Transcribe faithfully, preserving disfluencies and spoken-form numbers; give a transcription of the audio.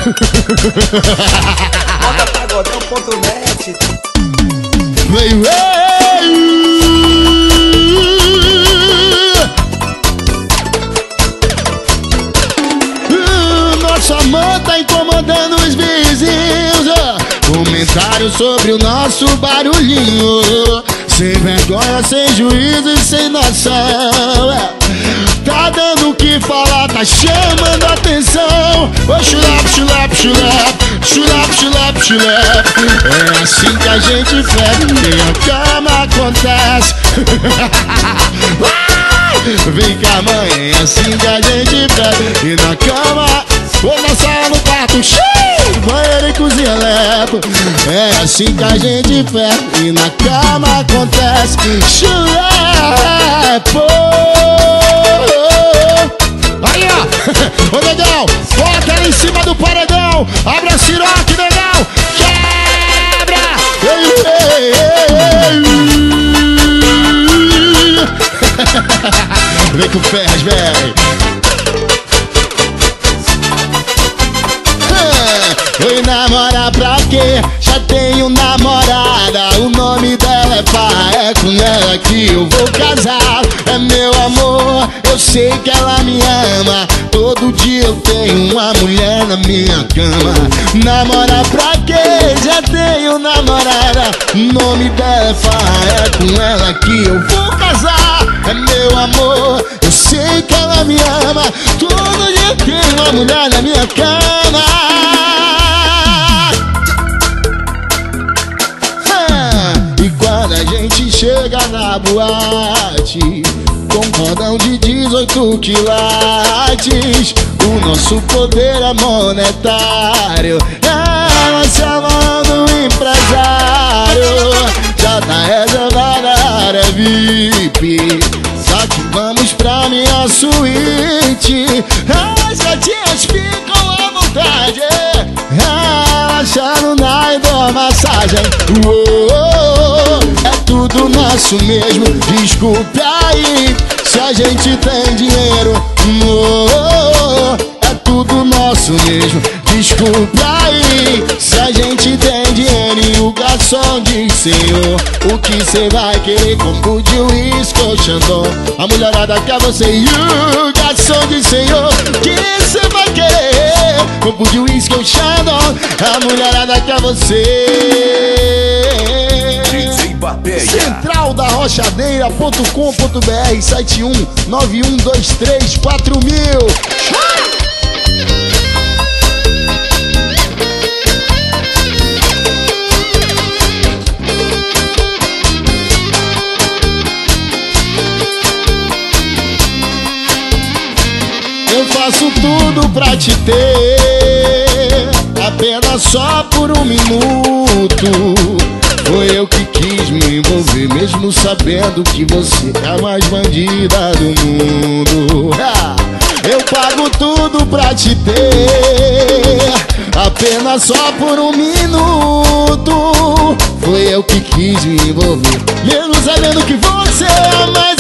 Bota pagodão ponto net. Vem, vem. Nossa amor tá incomodando os vizinhos. Comentário sobre o nosso barulhinho. Sem vergonha, sem juízo e sem noção. Tá dando o que falar, tá chamando atenção. Ô chulap, chulap, chulap, chulap, chulap, chulap. É assim que a gente fede, e a cama acontece. Vem cá, mãe, é assim que a gente fede. E na cama, ou na sala, no quarto, cheio, banheiro e cozinha lepo. É assim que a gente fede, e na cama acontece. Chulepo. Aí, ó, ô negão, bota ela em cima do paredão. Abre a siroque, negão. Quebra. Ei, ei, ei, ei. Vem com ferras, véi. Oi, namorar pra quê? Já tenho namorada. O nome dela é Pá, é com ela que eu vou casar. É meu amor, eu sei que ela me ama. Todo dia eu tenho uma mulher na minha cama. Namorar pra quê? Já tenho namorada. O nome dela é Pá, é com ela que eu vou casar. É meu amor, eu sei que ela me ama. Todo dia eu tenho uma mulher na minha cama. Quando a gente chega na boate com cordão de dezoito quilates, o nosso poder é monetário. Ela se amando empresário. Já tá reservada a área V I P. Só que vamos pra minha suíte. As gatinhas ficam à vontade, relaxando na hidromassagem. Uou, é tudo nosso mesmo. Desculpe aí se a gente tem dinheiro. Uou, é tudo nosso mesmo. Desculpe aí se a gente tem dinheiro. E o garçom diz: senhor, o que cê vai querer? Copo de uísque ou Chandon? A mulherada quer você. E o garçom diz: senhor, o que cê vai querer? Copo de uísque ou Chandon? A mulherada quer você. Central da Rochadeira ponto com ponto br, site um nove um dois três quatro mil. Eu faço tudo pra te ter, apenas só por um minuto. Foi eu que quis me envolver, mesmo sabendo que você é a mais bandida do mundo. Eu pago tudo pra te ter, apenas só por um minuto. Foi eu que quis me envolver, mesmo sabendo que você é a mais